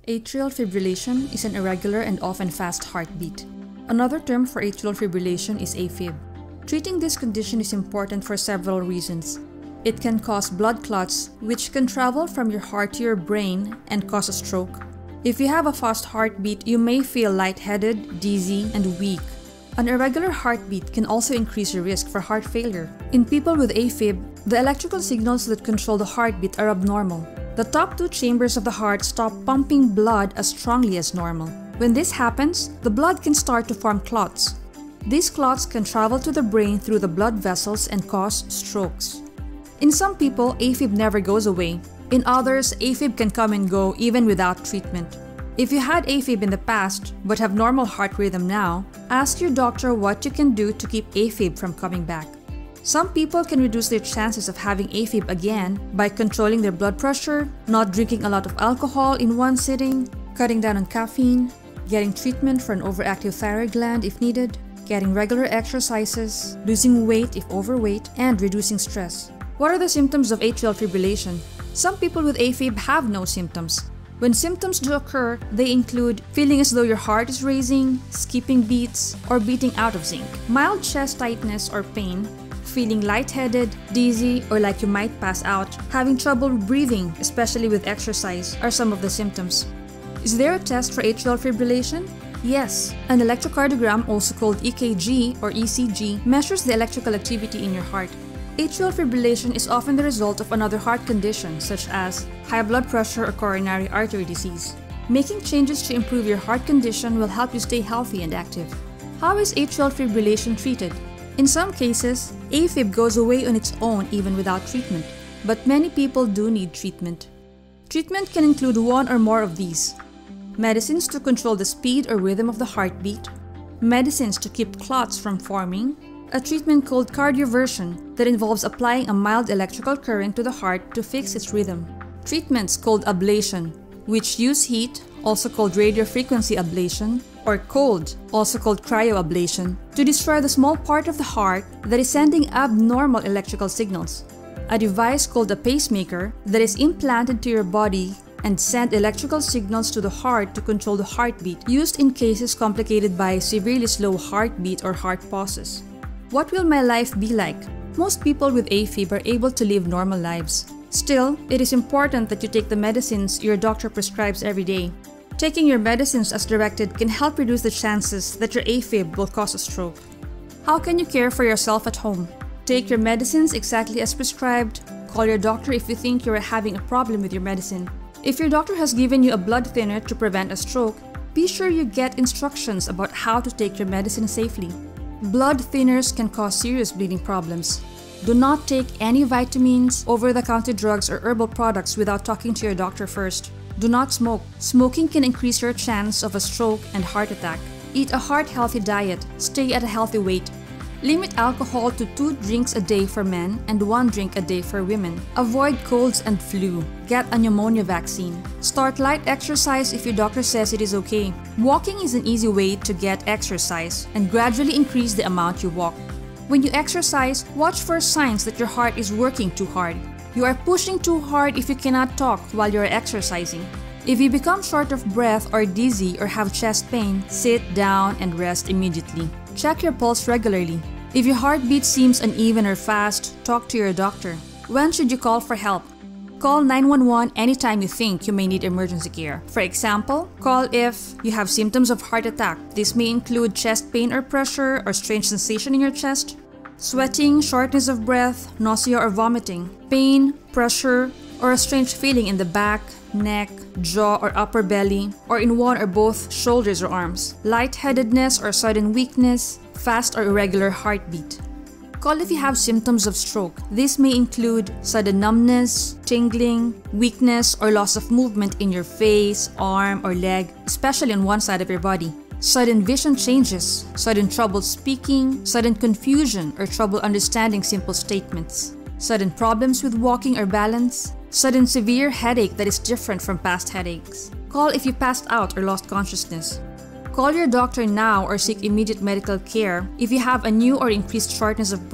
Atrial fibrillation is an irregular and often fast heartbeat. Another term for atrial fibrillation is AFib. Treating this condition is important for several reasons. It can cause blood clots, which can travel from your heart to your brain and cause a stroke. If you have a fast heartbeat, you may feel lightheaded, dizzy, and weak. An irregular heartbeat can also increase your risk for heart failure. In people with AFib, the electrical signals that control the heartbeat are abnormal. The top two chambers of the heart stop pumping blood as strongly as normal. When this happens, the blood can start to form clots. These clots can travel to the brain through the blood vessels and cause strokes. In some people, AFib never goes away. In others, AFib can come and go even without treatment. If you had AFib in the past but have normal heart rhythm now, ask your doctor what you can do to keep AFib from coming back. Some people can reduce their chances of having AFib again by controlling their blood pressure, not drinking a lot of alcohol in one sitting, cutting down on caffeine, getting treatment for an overactive thyroid gland if needed, getting regular exercises, losing weight if overweight, and reducing stress. What are the symptoms of atrial fibrillation? Some people with AFib have no symptoms. When symptoms do occur, they include feeling as though your heart is racing, skipping beats, or beating out of sync, mild chest tightness or pain, feeling lightheaded, dizzy, or like you might pass out, having trouble breathing, especially with exercise, are some of the symptoms. Is there a test for atrial fibrillation? Yes. An electrocardiogram, also called EKG or ECG, measures the electrical activity in your heart. Atrial fibrillation is often the result of another heart condition, such as high blood pressure or coronary artery disease. Making changes to improve your heart condition will help you stay healthy and active. How is atrial fibrillation treated? In some cases, AFib goes away on its own even without treatment, but many people do need treatment. Treatment can include one or more of these: medicines to control the speed or rhythm of the heartbeat, medicines to keep clots from forming, a treatment called cardioversion that involves applying a mild electrical current to the heart to fix its rhythm, treatments called ablation, which use heat, also called radiofrequency ablation, or cold, also called cryoablation, to destroy the small part of the heart that is sending abnormal electrical signals. A device called a pacemaker that is implanted to your body and send electrical signals to the heart to control the heartbeat, used in cases complicated by severely slow heartbeat or heart pauses. What will my life be like? Most people with AFib are able to live normal lives. Still, it is important that you take the medicines your doctor prescribes every day. Taking your medicines as directed can help reduce the chances that your AFib will cause a stroke. How can you care for yourself at home? Take your medicines exactly as prescribed. Call your doctor if you think you are having a problem with your medicine. If your doctor has given you a blood thinner to prevent a stroke, be sure you get instructions about how to take your medicine safely. Blood thinners can cause serious bleeding problems. Do not take any vitamins, over-the-counter drugs, or herbal products without talking to your doctor first. Do not smoke. Smoking can increase your chance of a stroke and heart attack. Eat a heart-healthy diet. Stay at a healthy weight. Limit alcohol to 2 drinks a day for men and 1 drink a day for women. Avoid colds and flu. Get a pneumonia vaccine. Start light exercise if your doctor says it is okay. Walking is an easy way to get exercise and gradually increase the amount you walk. When you exercise, watch for signs that your heart is working too hard. You are pushing too hard if you cannot talk while you are exercising. If you become short of breath or dizzy or have chest pain, sit down and rest immediately. Check your pulse regularly. If your heartbeat seems uneven or fast, talk to your doctor. When should you call for help? Call 911 anytime you think you may need emergency care. For example, call if you have symptoms of heart attack. This may include chest pain or pressure or strange sensation in your chest, sweating, shortness of breath, nausea or vomiting, pain, pressure, or a strange feeling in the back, neck, jaw, or upper belly, or in one or both shoulders or arms, lightheadedness or sudden weakness, fast or irregular heartbeat. Call if you have symptoms of stroke. This may include sudden numbness, tingling, weakness, or loss of movement in your face, arm, or leg, especially on one side of your body. Sudden vision changes, sudden trouble speaking, sudden confusion or trouble understanding simple statements, sudden problems with walking or balance, sudden severe headache that is different from past headaches. Call if you passed out or lost consciousness. Call your doctor now or seek immediate medical care if you have a new or increased shortness of breath,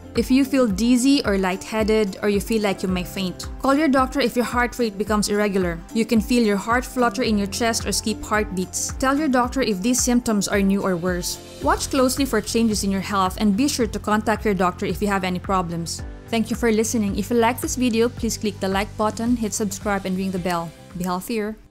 If you feel dizzy or lightheaded, or you feel like you may faint, call your doctor if your heart rate becomes irregular. You can feel your heart flutter in your chest or skip heartbeats. Tell your doctor if these symptoms are new or worse. Watch closely for changes in your health and be sure to contact your doctor if you have any problems. Thank you for listening. If you like this video, please click the like button, hit subscribe, and ring the bell. Be healthier.